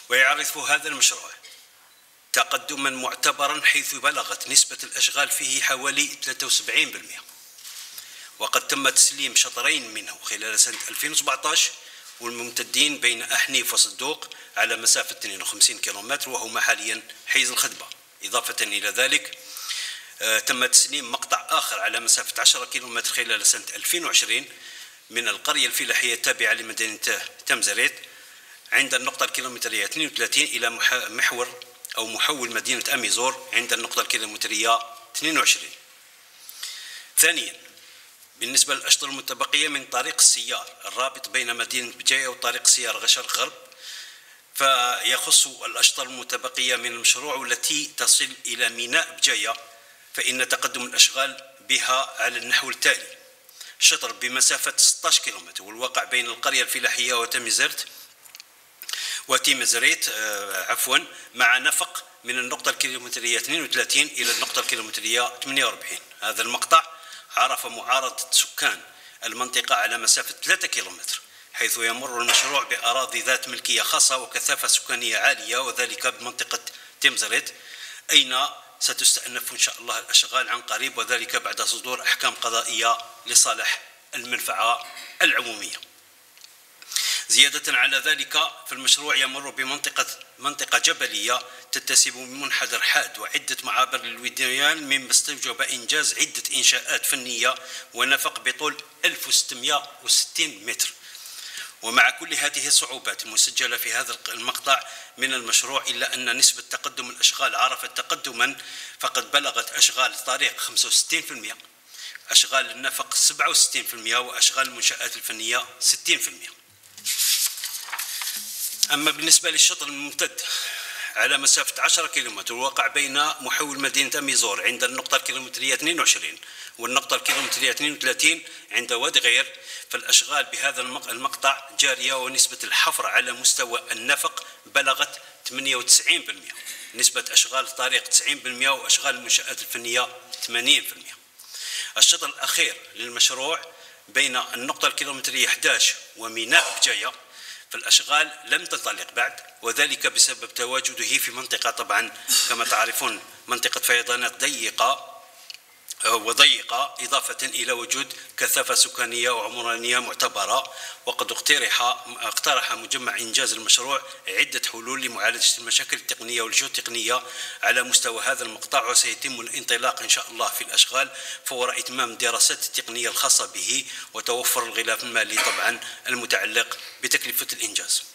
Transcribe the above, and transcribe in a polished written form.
ويعرف هذا المشروع تقدما معتبرا، حيث بلغت نسبة الأشغال فيه حوالي 73%، وقد تم تسليم شطرين منه خلال سنة 2017 والممتدين بين أحنيف وصدوق على مسافة 52 كيلومتر، وهما حاليا حيز الخدبة. إضافة إلى ذلك تم تسليم مقطع آخر على مسافة 10 كيلومتر خلال سنة 2020 من القرية الفلاحية التابعة لمدينة تمزريت عند النقطة الكيلومترية 32 إلى محور أو محول مدينة أميزور عند النقطة الكيلومترية 22. ثانيا، بالنسبة للأشطر المتبقية من طريق السيار الرابط بين مدينة بجاية وطريق السيار غشر غرب، فيخص الأشطر المتبقية من المشروع والتي تصل إلى ميناء بجاية، فإن تقدم الأشغال بها على النحو التالي: شطر بمسافة 16 كيلومتر والواقع بين القرية الفلاحية وتيمزريت مع نفق من النقطة الكيلومترية 32 إلى النقطة الكيلومترية 48. هذا المقطع عرف معارضة سكان المنطقة على مسافة 3 كيلومتر، حيث يمر المشروع بأراضي ذات ملكية خاصة وكثافة سكانية عالية، وذلك بمنطقة تيمزريت، أين ستستأنف إن شاء الله الأشغال عن قريب، وذلك بعد صدور أحكام قضائية لصالح المنفعة العمومية. زيادة على ذلك، فالمشروع يمر بمنطقة جبلية تتسم بمنحدر حاد وعدة معابر للوديان، مما استوجب إنجاز عدة إنشاءات فنية ونفق بطول 1660 متر. ومع كل هذه الصعوبات المسجلة في هذا المقطع من المشروع، إلا أن نسبة تقدم الأشغال عرفت تقدما، فقد بلغت أشغال الطريق 65%، أشغال النفق 67%، وأشغال المنشآت الفنية 60%. أما بالنسبة للشطر الممتد على مسافة 10 كيلومتر وقع بين محول مدينة أميزور عند النقطة الكيلومترية 22 والنقطة الكيلومترية 32 عند وادي غير، فالأشغال بهذا المقطع جارية، ونسبة الحفر على مستوى النفق بلغت 98%، نسبة أشغال الطريق 90%، وأشغال المنشآت الفنية 80%. الشطر الأخير للمشروع بين النقطة الكيلومترية 11 وميناء بجاية، فالأشغال لم تنطلق بعد، وذلك بسبب تواجده في منطقة طبعا كما تعرفون منطقة فيضانات ضيقة، إضافة إلى وجود كثافة سكانية وعمرانية معتبرة. وقد اقترح مجمع إنجاز المشروع عدة حلول لمعالجة المشاكل التقنية والجيوتقنية على مستوى هذا المقطع، وسيتم الانطلاق إن شاء الله في الأشغال فور إتمام الدراسات التقنية الخاصة به وتوفر الغلاف المالي طبعا المتعلق بتكلفة الإنجاز.